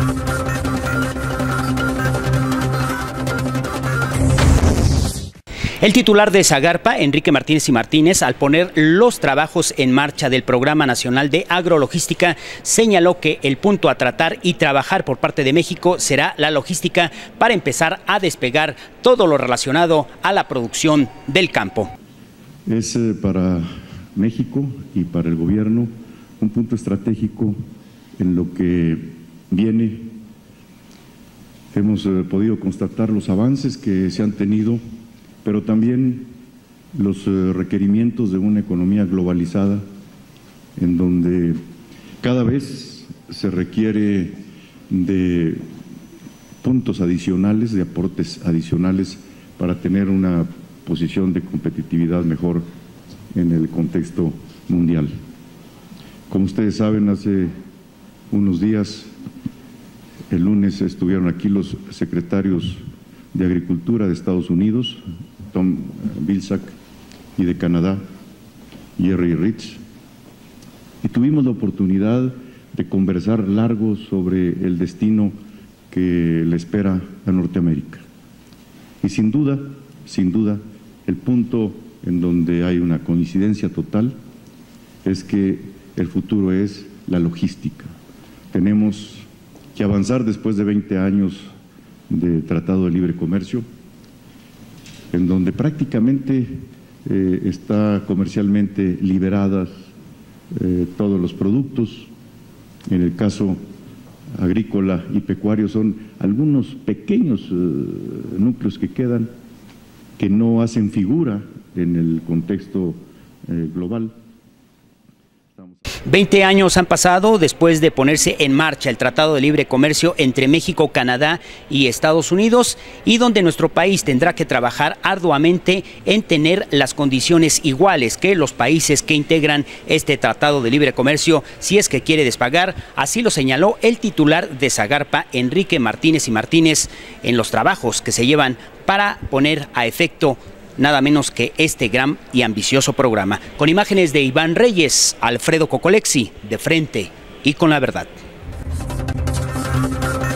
El titular de Zagarpa, Enrique Martínez y Martínez, al poner los trabajos en marcha del Programa Nacional de Agrologística, señaló que el punto a tratar y trabajar por parte de México será la logística para empezar a despegar todo lo relacionado a la producción del campo. Es para México y para el gobierno un punto estratégico en lo que viene. Hemos podido constatar los avances que se han tenido, pero también los requerimientos de una economía globalizada en donde cada vez se requiere de puntos adicionales, de aportes adicionales para tener una posición de competitividad mejor en el contexto mundial. Como ustedes saben, hace unos días, el lunes, estuvieron aquí los secretarios de Agricultura de Estados Unidos, Tom Vilsack, y de Canadá, Jerry Rich, y tuvimos la oportunidad de conversar largo sobre el destino que le espera a Norteamérica. Y sin duda, el punto en donde hay una coincidencia total es que el futuro es la logística. Tenemos que avanzar después de 20 años de Tratado de Libre Comercio, en donde prácticamente está comercialmente liberadas todos los productos. En el caso agrícola y pecuario son algunos pequeños núcleos que quedan, que no hacen figura en el contexto global. 20 años han pasado después de ponerse en marcha el Tratado de Libre Comercio entre México, Canadá y Estados Unidos, y donde nuestro país tendrá que trabajar arduamente en tener las condiciones iguales que los países que integran este Tratado de Libre Comercio si es que quiere despegar. Así lo señaló el titular de Zagarpa, Enrique Martínez y Martínez, en los trabajos que se llevan para poner a efecto nada menos que este gran y ambicioso programa. Con imágenes de Iván Reyes, Alfredo Cocolexi, de frente y con la verdad.